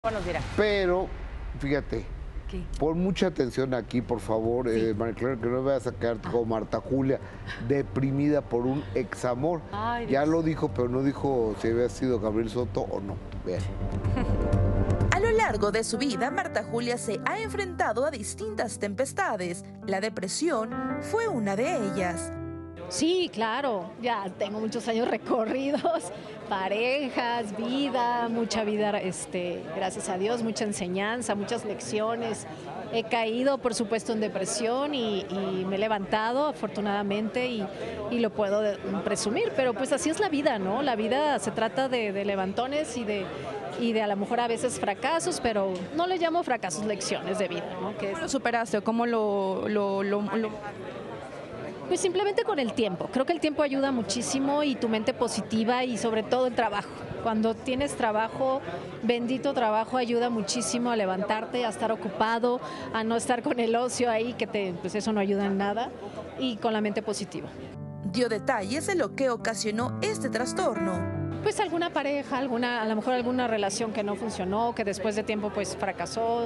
Nos dirá. Pero, fíjate, ¿Qué? pon mucha atención aquí, por favor, Sí. María Clara, que no vayas a quedarte como Marta Julia, deprimida por un examor. Ay, Ya Dios. lo dijo, pero no dijo si había sido Gabriel Soto o no. Vean. A lo largo de su vida, Marta Julia se ha enfrentado a distintas tempestades. La depresión fue una de ellas. Sí, claro, ya tengo muchos años recorridos, parejas, vida, mucha vida, gracias a Dios, mucha enseñanza, muchas lecciones. He caído, por supuesto, en depresión y me he levantado, afortunadamente, y lo puedo presumir, pero pues así es la vida, ¿no? La vida se trata de levantones y de a lo mejor a veces fracasos, pero no le llamo fracasos, lecciones de vida, ¿no? ¿Cómo lo superaste o cómo lo... Pues simplemente con el tiempo. Creo que el tiempo ayuda muchísimo y tu mente positiva y sobre todo el trabajo. Cuando tienes trabajo, bendito trabajo, ayuda muchísimo a levantarte, a estar ocupado, a no estar con el ocio ahí, pues eso no ayuda en nada, y con la mente positiva. Dio detalles de lo que ocasionó este trastorno. Pues alguna pareja, a lo mejor alguna relación que no funcionó, que después de tiempo pues fracasó.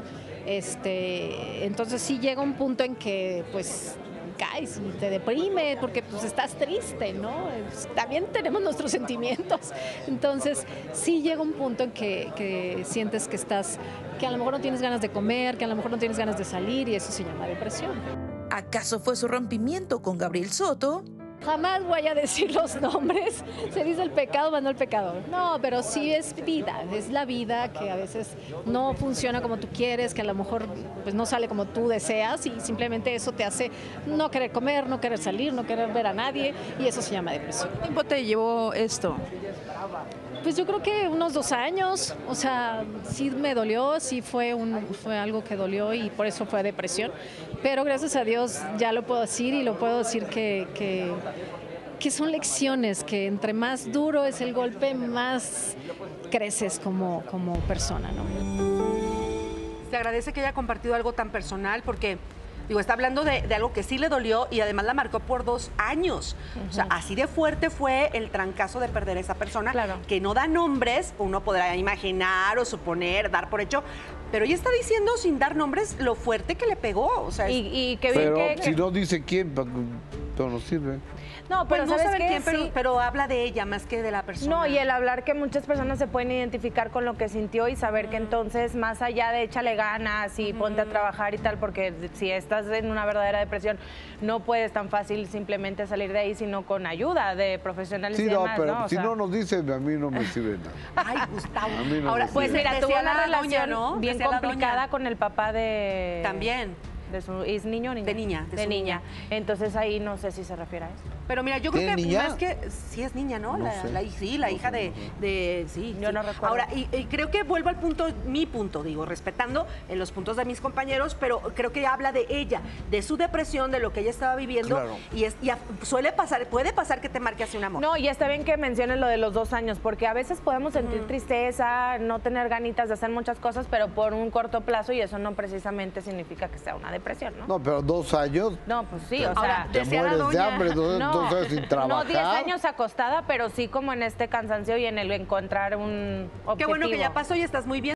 Entonces sí llega un punto en que pues caes y te deprime porque pues estás triste, ¿no? También tenemos nuestros sentimientos. Entonces sí llega un punto en que sientes que a lo mejor no tienes ganas de comer, que a lo mejor no tienes ganas de salir, y eso se llama depresión. ¿Acaso fue su rompimiento con Gabriel Soto? Jamás voy a decir los nombres. Se dice el pecado, más no el pecador. No, pero sí es vida. Es la vida que a veces no funciona como tú quieres, que a lo mejor pues no sale como tú deseas, y simplemente eso te hace no querer comer, no querer salir, no querer ver a nadie, y eso se llama depresión. ¿Cuánto tiempo te llevó esto? Pues yo creo que unos 2 años. O sea, sí me dolió, sí fue algo que dolió y por eso fue depresión. Pero gracias a Dios ya lo puedo decir, y lo puedo decir que son lecciones, que entre más duro es el golpe, más creces como persona, ¿no? Se agradece que haya compartido algo tan personal porque, digo, está hablando de algo que sí le dolió y además la marcó por 2 años. O sea, así de fuerte fue el trancazo de perder a esa persona, Claro. que no da nombres, uno podrá imaginar o suponer, dar por hecho, pero ella está diciendo sin dar nombres lo fuerte que le pegó. O sea, Y que Pero bien si no dice quién, todo nos sirve. No, pues pero no ¿sabes saber qué? quién, Sí. pero habla de ella más que de la persona. No, y el hablar que muchas personas se pueden identificar con lo que sintió y saber que entonces, más allá de échale ganas y ponte a trabajar y tal, porque si estás en una verdadera depresión, no puedes tan fácil simplemente salir de ahí, sino con ayuda de profesionales Sí, y no, demás, pero ¿no? O si sea, no nos dice, a mí no me sirve nada. Ay, Gustavo. A mí no Ahora, me pues sirve. mira, tuvo decía una la relación doña, ¿no? bien Decía la doña. complicada con el papá de... También. De su, ¿es niño o niña? De niña, de De su niña. niña. Entonces ahí no sé si se refiere a eso. Pero mira, yo creo ¿Tiene que niña? más que sí es niña, ¿no? No la, sé. sí, la hija sé, de sí. Yo sí. no recuerdo. Ahora, y creo que vuelvo al punto, mi punto, digo, respetando en los puntos de mis compañeros, pero creo que habla de ella, de su depresión, de lo que ella estaba viviendo. Claro. Suele pasar, puede pasar que te marque así un amor. No, y está bien que menciones lo de los 2 años, porque a veces podemos sentir tristeza, no tener ganitas de hacer muchas cosas, pero por un corto plazo, y eso no precisamente significa que sea una depresión, ¿no? No, pero 2 años, No, pues sí, o Ahora, sea... te decía la mueres de doña- hambre, 2 años sin trabajar. No 10 años acostada, pero sí como en este cansancio y en el encontrar un objetivo. Qué bueno que ya pasó y estás muy bien.